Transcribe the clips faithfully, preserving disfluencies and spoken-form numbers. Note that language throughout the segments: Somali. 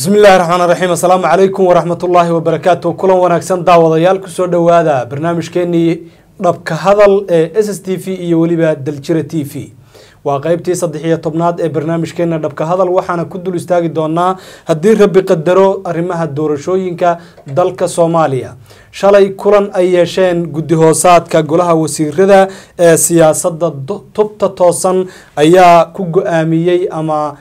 بسم الله الرحمن الرحيم السلام عليكم ورحمة الله وبركاته كل وناكسن دعوة كسر دوادا برنامج كني DhabKaHadal إس إس تي في يوليبا دلشرة تي في وقايبتي صديقية طبناد برنامج كنا DhabKaHadal وحنا كدل استاجي دونا هدير ربي قدروا أرمها الدور شوينكا دلك صوماليا شالي كلن أيشين قدهوسات كجلها وسير ذا سياسة طبطة توصن أيا كوج آميي أما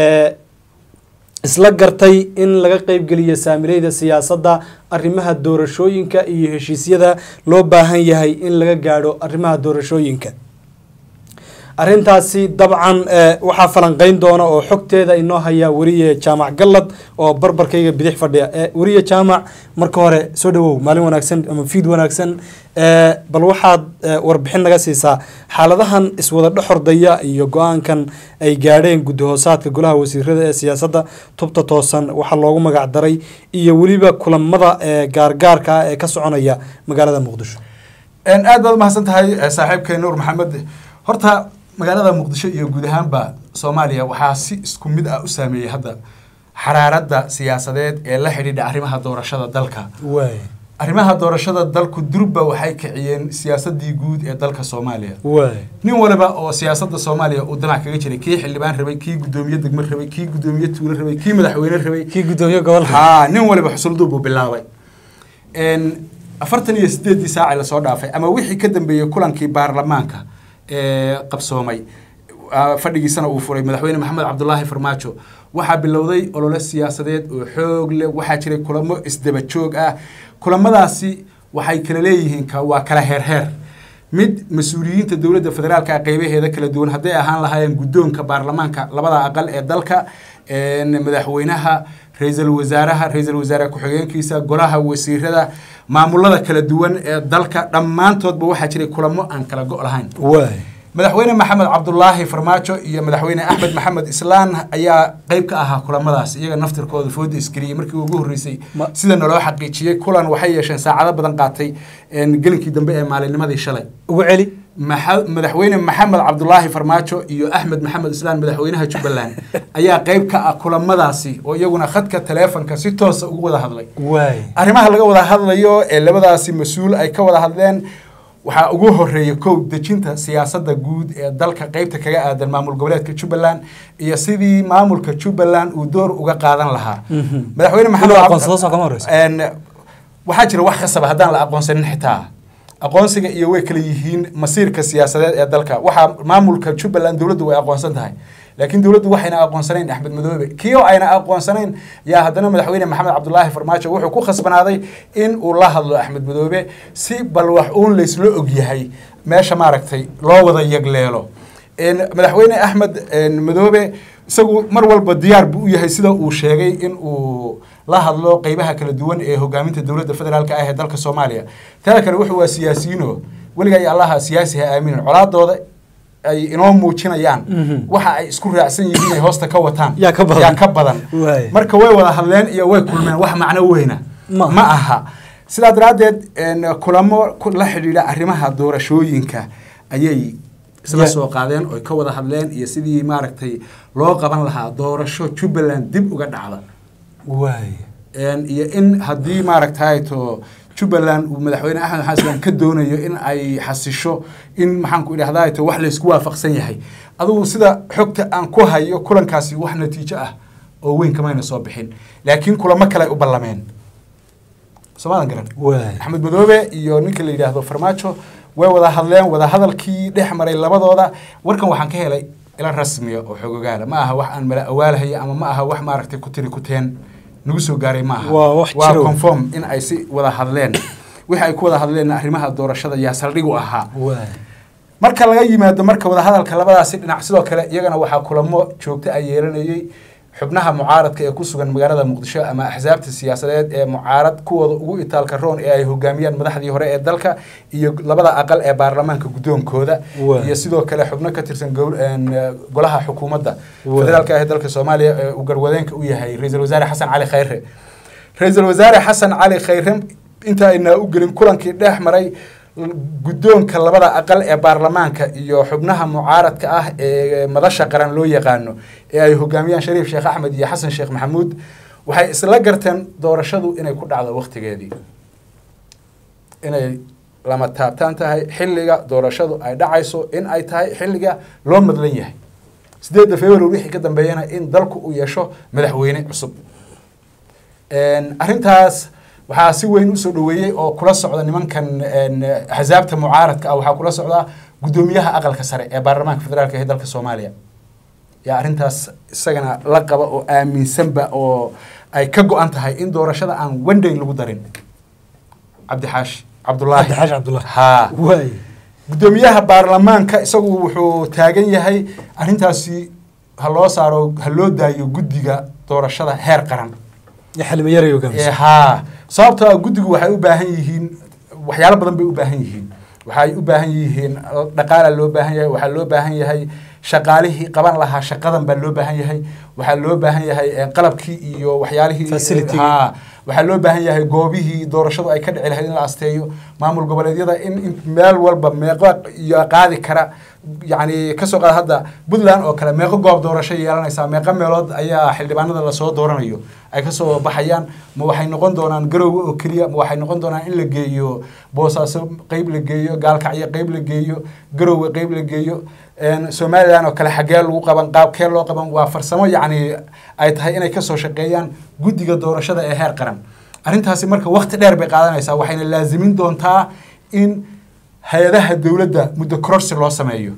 isla gartay in laga qayb galiyo saamilayda siyaasadda arrimaha doorashooyinka iyo heshiisyada loo baahan yahay in laga gaadho arrimaha doorashooyinka arintaasi dabcan waxa falanqeyn doona oo xogteeda inoo haya wariye jaamac gallad oo barbarkayga bidix fadhiya wariye jaamac marka hore soo dhawow maalin wanaagsan ama fiid wanaagsan bal waxaad warbixin naga siisaa xaaladahan iswada dhaxordaya iyo go'aankan ay gaadheen gudahoosaadka golaha wasiirada ee siyaasadda tubta toosan waxa loogu magac daray iyo waliba kulamada gaargaarka ah ee ka soconaya magaalada Muqdisho aan aad baad mahadsan tahay saaxiibkay Noor Mohamed horta magaalada Muqdisho iyo guud ahaanba Soomaaliya waxa si isku mid ah u saameeyay hadda xaraaradda siyaasadeed ee la xiriirta arrimaha doorashada dalka way arrimaha doorashada dalku durba waxay kiciyeen siyaasadii guud ee dalka Soomaaliya way nin waliba oo siyaasadda Soomaaliya uu danac kaga jiray kii xildhibaan rabay kii gudoomiye degmo rabay kii gudoomiye tuulo rabay kii madaxweyne rabay kii gudoomiye gobol ha nin waliba xusuldu buu bilaabay in afartan iyo sideed saac la soo dhaafay ama wixii ka dambeeyay kulankii baarlamaanka ee qabsoomay fadhigiisana uu furay madaxweyne Mohamed Abdullahi Farmaajo waxa bilowday olole siyaasadeed oo xoog leh waxa jiray kulamo isdaba joog ah kulamadaasi waxay kala leeyihiin ka waa kala heer heer mid mas'uuliyiinta dawladda federaalka qaybaheeda kala duwan haday ahaan lahaayeen gudoonka baarlamaanka labada aqal ee dalka ee madaxweynaha ra'iisul wasaaraha ra'iisul wasaare ku xigeenkiisa golaha wasiirada maamulada kala duwan ee dalka dhamaantoodba waxa jiray kulamo aan kala go' lahayn way madaxweyne Mohamed Abdullahi Farmaajo iyo madaxweyne Ahmed Madoobe islaan ayaa qayb ka ahaa kulamadaas iyaga naftirkooda foodi iskriyay markii ugu horeysay sida loo xaqiijiyay kulan waxay yeesheen saacado badan qaatay in gelinkii dambe ee maalinnimadii shalay ugu celi madaxweyne Mohamed Abdullahi Farmaajo iyo Ahmed Madoobe islaan madaxweynaha Jubbaland ayaa qayb ka ah kulamadaasi oo iyaguna khadka telefoonka si toos ah ugu wada hadlay way arrimaha laga wada hadlayo ee labadaasi mas'uul ay ka wada hadleen waxa ugu horeeyay koow dejinta siyaasadda guud ee dalka qaybta kaga aadan maamul goboleedka Jubbaland iyo sidii maamulka Jubbaland uu door uga qaadan lahaa madaxweyne Mohamed Abdullahi waxa jira wax khasab hadaan la aqoonsanin xitaa aqoonsiga iyo way kala yihiin masiirka siyaasadeed ee dalka waxa maamulka Jubbaland dawladdu way aqoonsan tahay laakiin dawladdu waxayna aqoonsanayn Ahmed Madoobe kiyo ayna aqoonsanayn yaa hadana madaxweyne Mohamed Abdullahi Farmaajo wuxuu ku khasbanaaday in uu la hadlo Ahmed Madoobe si bal wax uu leyslo og yahay meesha maaragtay loo wada yagleelo in madaxweyne Ahmed Madoobe isagu mar walba diyaar buu u yahay sida uu sheegay in uu la hadlo qaybaha kala duwan ee hogaaminta dawladda federaalka ah ee dalka Soomaaliya taa kale wuxuu waa siyaasiyiino waliga ay Allah siyaasi ha aamin colaadooda ay inoo muujinayaan waxa ay isku raacsan yihiin ay hoosta ka wataan yaa ka badan yaa ka badan marka way wada hadleen iyo way kulmeen wax macno weyna ma aha sida daraadeed kulamo la xiriira arrimaha doorashooyinka ayay isla soo qaadeen oo ka wada hadleen iyo sidii maaragtay loo qaban lahaa doorasho Jubbaland dib uga dhacda way iyo in hadii maaragtay to Jubbaland uu madaxweyne Ahmed Xasan ka doonayo in ay xasisho in maxaan ku idhaahdaa to wax la isku waafaqsan yahay adigu sida xogta aan ku hayo kulankaasi wax natiijo ah oo weyn kamayna soo bixin laakiin kulamo kale u ballameen Soomaalian garan way Ahmed Madoobe iyo ninka la yiraahdo Farmaajo way wada hadleen wada hadalkii dhex maray labadooda warkan waxaan ka helay ila rasmi oo xogogaala ma aha wax aan mala awaalahay ama ma aha wax maaragtay ku tiri ku teen nagu soo gaaray ma aha waa confirm in ay si wada hadleen wixii ay ku wada hadleen arrimaha doorashada yaa saldhig u ahaa marka laga yimaado marka wada hadalka labadaasi dhinac sidoo kale iyagana waxa kulamo joogto ay yeelanayay xubnaha mucaaradka ee ku sugan magaalada Muqdisho ama axsaabta siyaasadeed ee mucaarad kuwooda ugu itaalka roon ee ay hogaamiyaan madaxdii hore ee dalka iyo labada aqal ee baarlamaanka gudoonkooda iyo sidoo kale xubno ka tirsan golaha xukuumadda federaalka ee dalka Soomaaliya ee uu garwadeenka u yahay ra'iisul wasaare Xasan Cali Khayre ra'iisul wasaare Xasan Cali Khayre inta ayna u gelin kulankii dhex maray guddoonka labada aqal ee baarlamaanka iyo xubnaha mucaaradka ah ee madasha qaran loo yaqaano ee ay hogaamiyaan Shariif Sheekh Ahmed iyo Xasan Sheekh Maxamuud waxay isla garteen doorashadu inay ku dhacdo waqtigeedii inay lama taabtaan tahay xilliga doorashadu ay dhacayso in ay tahay xilliga loo madlan yahay sideedda February wixii ka dambeeyana in dalku uu yeesho madaxweyne cusub arrintaas waxaa si weyn u soo dhaweeyay oo kula socda nimankan axsaabta mucaaradka ah waxaa kula socda gudoomiyaha aqalka sare ee baarlamaanka federaalka ee dalka Soomaaliya yaa arrintaas isagana la qaba oo aaminsanba oo ay ka go'an tahay in doorashada aan one day lagu darin Abdi Xaashi Abdullahi Abdi Xaashi Abdullahi ha way gudoomiyaha baarlamaanka isagu wuxuu taagan yahay arrintaasi ha loo saaro ha loo daayo guddiga doorashada heer qaran ya xilmi yar iyo gamis ha sababtoo ah guddigu waxay u baahan yihiin waxyaalo badan bay u baahan yihiin waxay u baahan yihiin dhaqaale loo baahan yahay waxa loo baahan yahay shaqaalihii qaban lahaa shaqadan baa loo baahan yahay waxa loo baahan yahay qalabkii iyo waxyaalihii ha waxa loo baahan yahay goobihii doorashadu ay ka dhici lahayd in la asteeyo maamul goboleedyada in meel walba meeqo iyo qaadi kara yani kasoo qaad hadda Puntland oo kale meeqo goob doorasho yeelanaysa meeqo meelood ayaa xildhibaanada la soo dooranayo ay ka soo baxayaan ma waxay noqon doonaan Garowe oo kaliya ma waxay noqon doonaan in la geeyo Boosaaso qayb la geeyo Gaalkacyo qayb la geeyo Garowe qayb la geeyo Somaliland oo kale xagee lagu qaban qaabkee loo qaban waa farsamo yani ay tahay inay ka soo shaqeeyaan guddiga doorashada ee heer qaran arrintaasi marka waqti dheer bay qaadanaysaa waxayna laazimin doontaa in hay'adaha dawladda muddo kororsi loo sameeyo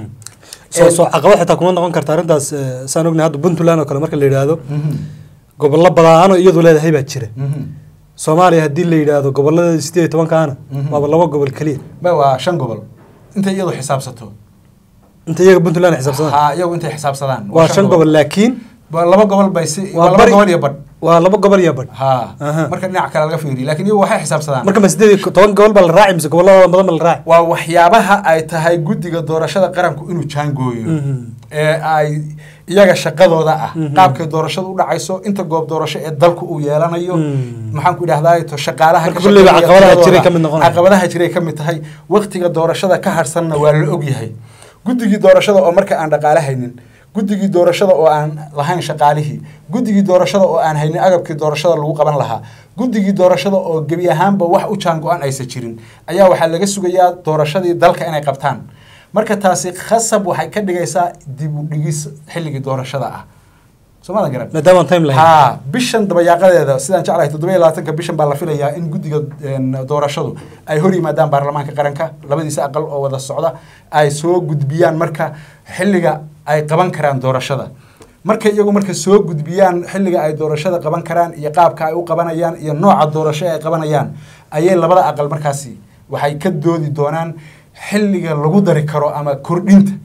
soo soo caqabad xitaa kuma noqon kartaa arrintaas saan ognahay hadda Puntland oo kale marka la yiraahdo gobollo badan oo iyadu leedahay baa jira Soomaaliya hadii la yiraahdo gobollada sideed iyo toban kaana waa laba gobol kaliya ba waa shan gobol inta iyadu xisaabsato inta iyaga Puntland xisaabsadaan ha iyagu inta xisaabsadaan waa shan gobol laakiin waa laba gobol bay si waa laba gobol iyo bad waa laba gobol iyo bad ha marka dhinac kale laga fiiriyo laakiin iyagu waxay xisaabsadaan marka sideed iyo toban gobol bal raaci mise gobollada badan bal raaci waa waxyaabaha ay tahay guddiga doorashada qaranku inuu jaangooyo ee ay iyaga shaqadooda ah qaabka doorashadu u dhacayso inta goob doorasho ee dalku uu yeelanayo maxaan ku idhaahdaa to shaqaalaha ka shaqeeya caqabadaha jiray kamid noqonaya caqabadaha jiray kamid tahay waqtiga doorashada ka harsanna waa la og yahay guddigii doorashada oo marka aan dhaqaale haynin guddigii doorashada oo aan lahayn shaqaalihii guddigii doorashada oo aan haynin agabkii doorashada lagu qaban lahaa guddigii doorashada oo gebi ahaanba wax u jaan go'an aysan jirin ayaa waxaa laga sugayaa doorashadii dalka inay qabtaan marka taasi khasab waxay ka dhigaysaa dib u dhigis xilligii doorashada ah Soomaalida garan maadaama time lahayn ha bishan dabayaaqadeeda sidaan jeclahay toddoba iyo labaatanka bishan baa la filayaa in guddiga doorashadu ay hor yimaadaan baarlamaanka qaranka labadiisa aqal oo wada socda ay soo gudbiyaan marka xilliga ay qaban karaan doorashada marka iyagu marka soo gudbiyaan xilliga ay doorashada qaban karaan iyo qaabka ay u qabanayaan iyo nooca doorasho ay qabanayaan ayay labada aqal markaasi waxay ka doodi doonaan xilliga lagu dari karo ama kordhinta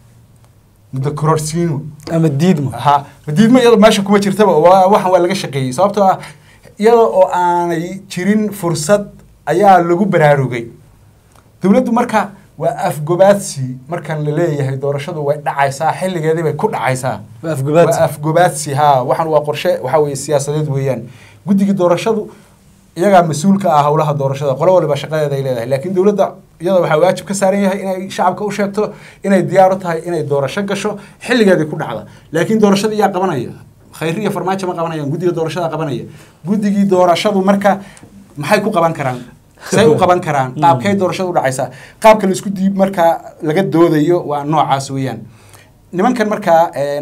muddo kororsiino ama diidmo ha diidmo iyada meesha kuma jirtaba waxan waa laga shaqeeyay sababtoo ah iyada oo aanay jirin fursad ayaa lagu baraarugay dawladdu marka waa afgobaadsi markan la leeyahay doorashadu way dhacaysaa xilligeedii bay ku dhacaysaa waa afgobaadsi waa afgobaadsi ha waxan waa qorshe waxa weeye siyaasadeed weeyaan guddiga doorashadu iyaga mas'uulka ah hawlaha doorashada qolo waliba shaqadeeda ay leedahay laakiin dawladda iyada waxa waajib ka saaran yahay inay shacabka u sheegto inay diyaar u tahay inay doorasho gasho xilligeedii ku dhacda laakiin doorashada iyaa qabanaya khayriya farmaajo ma qabanayaan guddiga doorashada qabanaya guddigii doorashadu marka maxay ku qaban karaan say u qaban karaan qaabkay doorashadu u dhacaysaa qaabka la isku diib marka laga doodayo waa noocaas weeyaan nimankan marka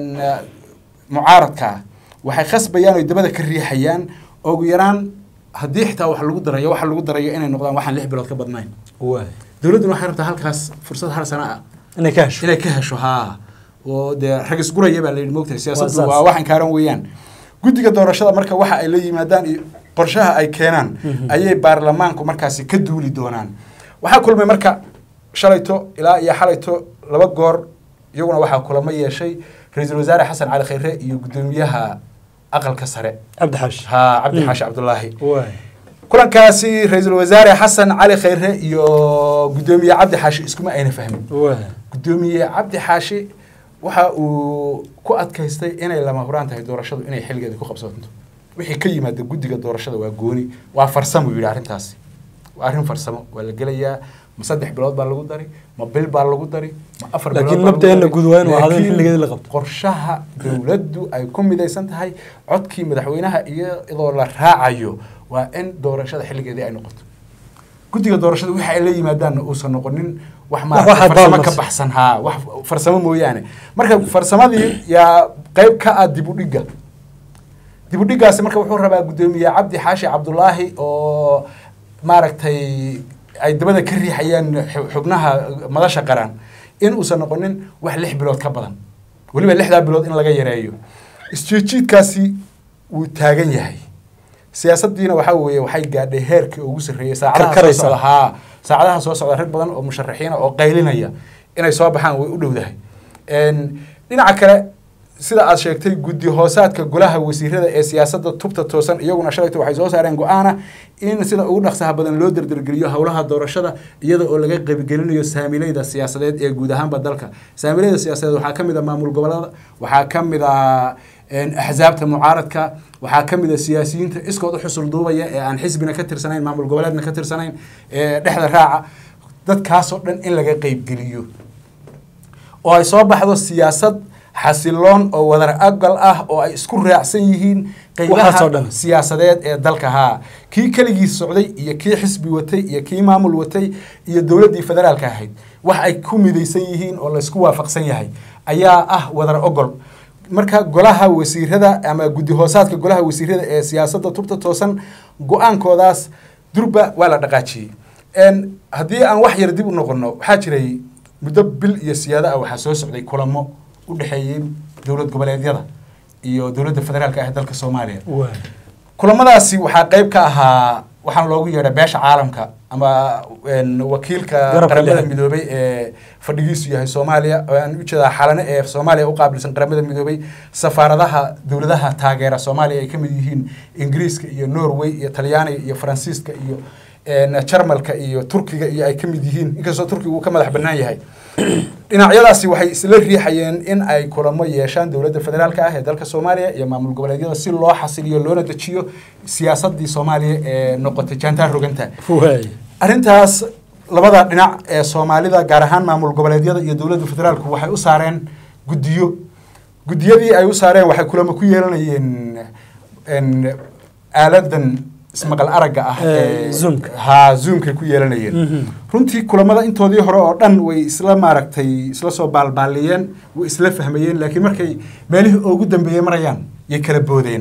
mucaaradka waxay khasbayaan oo dabada ka riixayaan ugu yaraan haddii xitaa wax lagu darayo waxa lagu darayo inay noqdaan waxaan lix bilood ka badnayn waay dawladdu waxay rabtaa halkaas fursad hal sano ah inay ka hesho inay ka hesho ha oo de rag isguraya baa la yidhi moogtahay siyaasaddu waa waxan kaaran weeyaan guddiga doorashada marka waxa ay la yimaadaan iyo qorshaha ay keenaan ayay baarlamaanku markaasi ka duuli doonaan waxaa kulmay marka shalayto ilaa iyo xalayto laba goor iyaguna waxaa kulamo yeeshay ra'iisul wasaare xasan cali khayre iyo gudoomiyaha aqalka sare Abdi Xaashi ha Abdi Xaashi Abdullahi waay kulankaasi ra'iisul wasaare xasan cali khayre iyo gudoomiye Abdi Xaashi iskuma ayna fahmin waay gudoomiye Abdi Xaashi waxa uu ku adkaystay inay lama huraan tahay doorashadu inay xilligeeda ku qabsato wixii ka yimaada guddiga doorashada waa gooni waa farsamo yiri arrintaasi waa arrin farsamo waa la gelayaa مصدح بلاد بالغو داري ما بيل بالغو داري ما أفر بلاد لكن مبدأ إنه جودوين وهذا اللي قد لقبت قرشها دولده أي كم بدأ سنتهاي عدكي مدحوينها إيه إذا الله راعيو وإن دورشة حل جدي أي نقطة كنت دورشة وح اللي مادان أوصل نقولين وح ما فرسمة كبحسنها وح فرسمة مو يعني مركب فرسمة دي يا قيب كأد ديبوديجا ديبوديجا سمركب وحور ربع قدوم يا عبدي حاشي عبد الله أو ماركتي أي دبنا كري حيان حبناها مدرسة قران إن أوصل نقولين وح لح بلاد كبلان ولما لح ذا بلاد إن لقى يرايو استشيد كاسي وتاجن يهي سياسة دينا وحوي وحي قاعد هيرك ووصل هي ساعدها صلها ساعدها صوص على رد بدن ومشرحين أو قايلين هي إن يصابحان ويقولوا ده إن لنا عكرة سيدا أشيكتي جودي هوسات كجولها وسيرة السياسة التوبة توصل يوم نشرت وحيزوس عرنجو أنا إن سيدا أقول نقصها بدن لودر درجيو هولها الدورة شدا يدا أقول لك بيجيلنا يساميلي ده السياسة ده جودهم بدلك ساميلي ده السياسة وحكم ده معمول قبل وحكم ده إن أحزاب المعارضة وحكم ده السياسيين إسقاط حصل ضوية عن حزبنا كتر سنين معمول قبلنا كتر سنين نحن راعة ده كاسر إن لقى قيب جليو ويصاب هذا السياسة حسيلون أو وذر أقل أه أو إسكور رأسيين قيلها سياسات دلكها كي كلجي السعودي يا كي حزب وتي يا كي معمول وتي يا الدولة دي فدرال كهيد وح يكون مديسيين ولا إسكوا فقسيين أيا أه وذر أقل marka golaha wasiirada ama guddi hoosaadka golaha wasiirada ee siyaasadda tubta toosan go'aankoodaas durba waa la dhaqaajiyay een hadii aan wax yar dib u noqono waxa jiray muddo bil iyo siyaada ah waxa soo socday kulamo u dhaxeeyay dawlad goboleedyada iyo dawladda federaalka ah dalka Soomaaliya kulamadaasi waxa qayb ka ahaa waxaan loogu yeeray beesha caalamka ama wakiilka qaramada midoobay ee fadhigiisu yahay Soomaaliya oo aan u jeedaa xalane ee Soomaaliya u qaabilsan qaramada midoobay safaaradaha dawladaha taageera Soomaaliya ay kamid yihiin Ingiriiska iyo Norway iyo Talyaaniga iyo Faransiiska iyo ee Jarmalka iyo Turkiga iyo ay kamid yihiin inkastoo Turkiga uu ka madax banaan yahay dhinacyadaasi waxay isla riixayeen in ay kulamo yeeshaan dawladda federaalka ah ee dalka Soomaaliya iyo maamul goboleedyada si loo xasiliyo loona dejiyo siyaasadii Soomaaliya ee noqotay jantar roganta arintaas labada dhinac ee Soomaalida gaar ahaan maamul goboleedyada iyo dawladda federaalku waxay u saareen gudiyo gudiyadii ay u saareen waxay kulamo ku yeelanayeen in aaladan ismaqal araga ah ee zoomka ha zoomka ku yeelanayeen runtii kulamada intoodii hore oo dhan way isla maaragtay isla soo baalbaaliyeen way isla fahmayeen laakiin markay meelihii ugu dambeeyay marayaan ay kala boodeen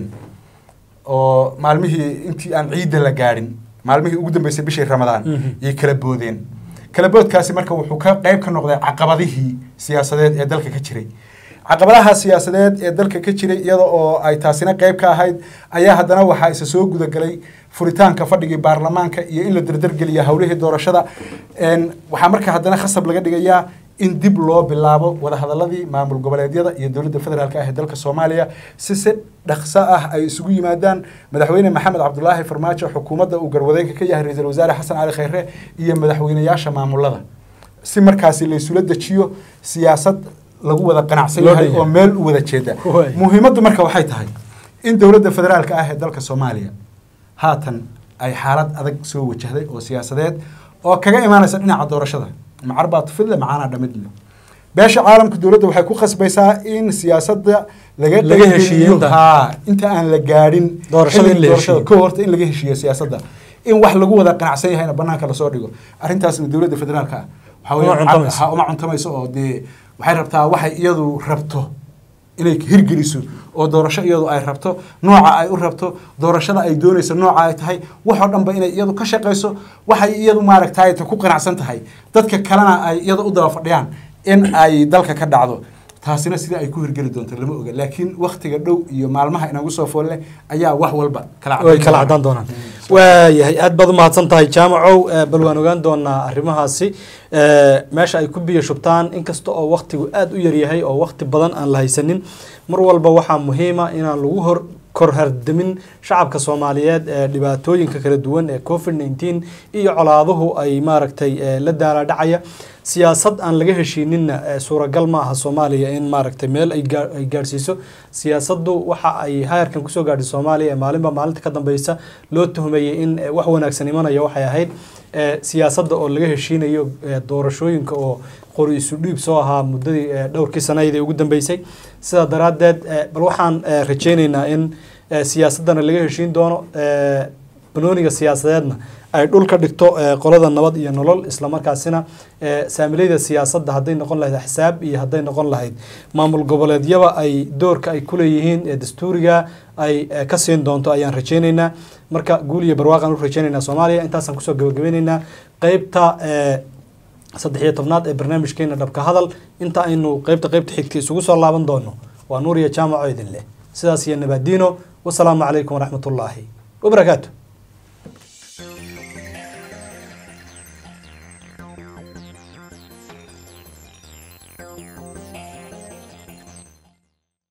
oo maalmihii intii aan ciidda la gaarin maalmihii ugu dambeysay bishii Ramadaan ay kala boodeen kala boodkaasi marka wuxuu ka qayb ka noqday caqabadihii siyaasadeed ee dalka ka jiray caqabadaha siyaasadeed ee dalka ka jiray iyada oo ay taasina qayb ka ahayd ayaa haddana waxa isa soo guda galay furitaanka fadhigii baarlamaanka iyo in la dardar geliyo hawlihii doorashada een waxa marka haddana khasab laga dhigayaa in dib loo bilaabo wada hadaladii maamul goboleedyada iyo dawladda federaalka ah ee dalka Soomaaliya si si dhaqso ah ay isugu yimaadaan madaxweyne Mohamed Abdullaahi Farmaajo xukuumadda uu garwadeenka ka yahay ra'iisul wasaare Xasan Ali Khayre iyo madaxweynayaasha maamulada si markaasi la isula dejiyo siyaasad lagu wada qanacsan yahay oo meel u wada jeeda muhiimaddu marka waxay tahay in dawladda federaalka ah ee dalka Soomaaliya haatan ay xaalad adag soo wajahday oo siyaasadeed oo kaga imaanaysa dhinaca doorashada macarbad fidla macaana dhamidle beesha caalamka dawladda waxay ku khasbaysaa in siyaasadda laga laga heshiiyo ha inta aan la gaarin doorashada in la heshiiyo ka horta in laga heshiiyo siyaasadda in wax lagu wada qanacsan yahay banaanka la soo dhigo arintaasna dawladda federaalka waxa uma cuntamayso oo de waxay rabtaa waxay iyadu rabto inay hirgeliso oo doorasho iyadu ay rabto nooca ay u rabto doorashada ay doonayso nooca ay tahay wax oo dhanba inay iyadu ka shaqeyso waxay iyadu maaragtay ku qanacsan tahay dadka kalena ay iyadu u daba fadhiyaan in ay dalka ka dhacdo taasina sida ay ku hirgeli doonto lama oga laakiin waqtiga dhow iyo maalmaha inagu soo foolle ayaa wax walba kala way kala cadaan doonaan waayahay aad baad u mahadsan tahay jaamacow bal waan ogaan doonaa arrimahaasi meesha ay ku biyo shubtaan inkasta oo waqtigu aad u yar yahay oo waqti badan aan la haysanin mar walba waxaa muhiim ah inaan lagu hor korhardamin shacabka Soomaaliyeed ee dhibaatooyinka kala duwan ee covid nineteen iyo colaaduhu ay maaragtay la daala dhacaya siyaasad aan laga heshiinin suuragal ma aha Soomaaliya in maaragtay meel ay gaarsiiso siyaasaddu waxa ay heerkan ku soo gaadhay Soomaaliya maalinba maalinta ka dambaysa loo tuhmayay in wax wanaagsan imanayo waxay ahayd siyaasadda oo laga heshiinayo doorashooyinka oo qori isu dhiib soo ahaa muddadii dhowrkii sanadeed ugu dambeysay sida daraadeed bal waxaan rajaynaynaa in siyaasadana laga heshiin doono banooniga siyaasadeedna ay dhulka dhigto qolada nabad iyo nolol isla markaasina saamilayda siyaasadda hadday noqon lahayd xisaab iyo hadday noqon lahayd maamul goboleedyaba ay doorka ay ku leeyihiin ee dastuuriga ay ka siin doonto ayaan rajaynaynaa marka guul iyo barwaaqan u rajaynaynaa Soomaaliya intaasaan kusoo gabagabeynaynaa qaybta saddex iyo tobnaad ee barnaamijkeena dhabka hadal inta aynu qaybta qaybta xigta isugu soo laaban doono waa Noor iyo Jaamaco idin leh sidaas iyo nabadiino wassalaamu calaykum waraxmatullaahi wabarakaatuh